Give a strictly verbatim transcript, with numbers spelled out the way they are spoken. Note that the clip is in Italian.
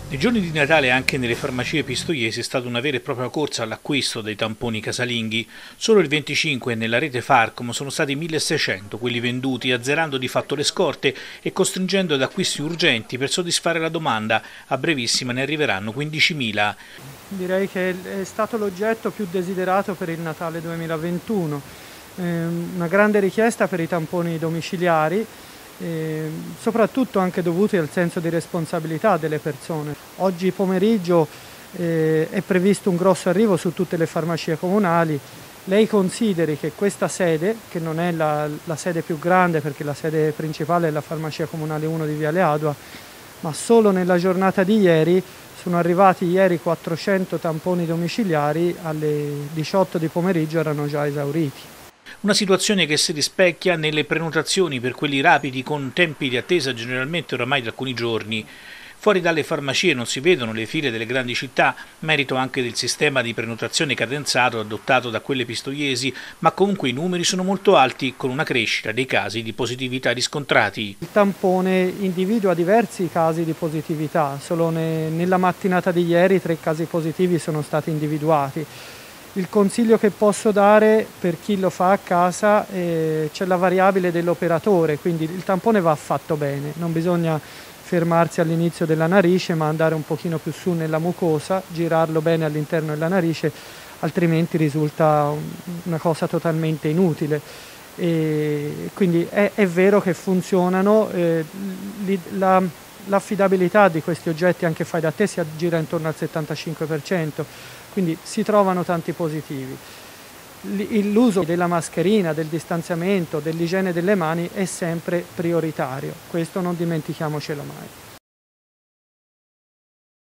Nei giorni di Natale anche nelle farmacie pistoiesi è stata una vera e propria corsa all'acquisto dei tamponi casalinghi. Solo il venticinque nella rete Farcom sono stati milleseicento quelli venduti, azzerando di fatto le scorte e costringendo ad acquisti urgenti per soddisfare la domanda. A brevissima ne arriveranno quindicimila. Direi che è stato l'oggetto più desiderato per il Natale duemilaventuno. Eh, una grande richiesta per i tamponi domiciliari, Eh, soprattutto anche dovuti al senso di responsabilità delle persone. Oggi pomeriggio eh, è previsto un grosso arrivo su tutte le farmacie comunali. Lei consideri che questa sede, che non è la, la sede più grande perché la sede principale è la farmacia comunale uno di Viale Adua, ma solo nella giornata di ieri sono arrivati ieri quattrocento tamponi domiciliari, alle diciotto di pomeriggio erano già esauriti. Una situazione che si rispecchia nelle prenotazioni per quelli rapidi con tempi di attesa generalmente oramai di alcuni giorni. Fuori dalle farmacie non si vedono le file delle grandi città, merito anche del sistema di prenotazione cadenzato adottato da quelle pistoiesi, ma comunque i numeri sono molto alti, con una crescita dei casi di positività riscontrati. Il tampone individua diversi casi di positività, solo ne, nella mattinata di ieri tre casi positivi sono stati individuati. Il consiglio che posso dare per chi lo fa a casa, eh, c'è la variabile dell'operatore, quindi il tampone va fatto bene, non bisogna fermarsi all'inizio della narice ma andare un pochino più su nella mucosa, girarlo bene all'interno della narice, altrimenti risulta una cosa totalmente inutile. E quindi è, è vero che funzionano, eh, la, l'affidabilità di questi oggetti anche fai da te si aggira intorno al settantacinque per cento, quindi si trovano tanti positivi. L'uso della mascherina, del distanziamento, dell'igiene delle mani è sempre prioritario, questo non dimentichiamocelo mai.